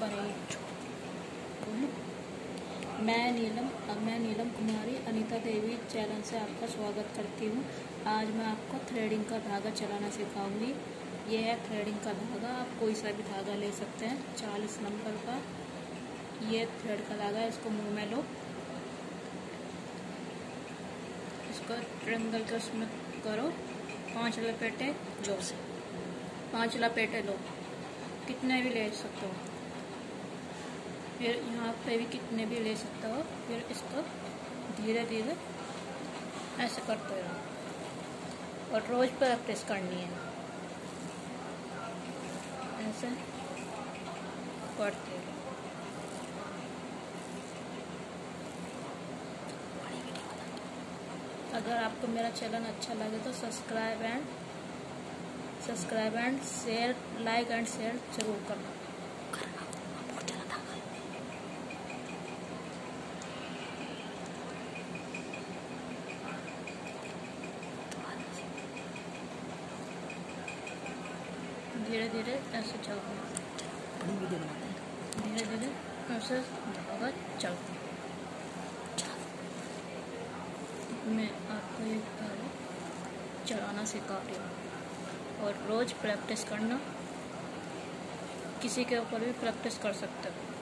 मैं नीलम कुमारी अनीता देवी चैनल से आपका स्वागत करती हूँ। आज मैं आपको थ्रेडिंग का धागा चलाना सिखाऊंगी। ये है थ्रेडिंग का धागा। आप कोई सा भी धागा ले सकते हैं। 40 नंबर का ये थ्रेड का धागा है। इसको मुंह में लो, इसको ट्रेंगल के उसमें करो। 5 लपेटे लो, 5 लपेटे लो, कितने भी ले सकते हो। फिर यहाँ पे भी कितने भी ले सकते हो। फिर इसको धीरे धीरे ऐसे करते रहो और रोज प्रैक्टिस करनी है। ऐसे करते रहो। अगर आपको मेरा चैनल अच्छा लगे तो subscribe and share, like and share जरूर करना। धीरे धीरे ऐसे चलना, बड़ी वीडियो बनाते हैं। धीरे धीरे ऐसे धागा चलता। मैं आपको ये धागा चलाना सिखा रही हूँ और रोज़ प्रैक्टिस करना। किसी के ऊपर भी प्रैक्टिस कर सकते हो।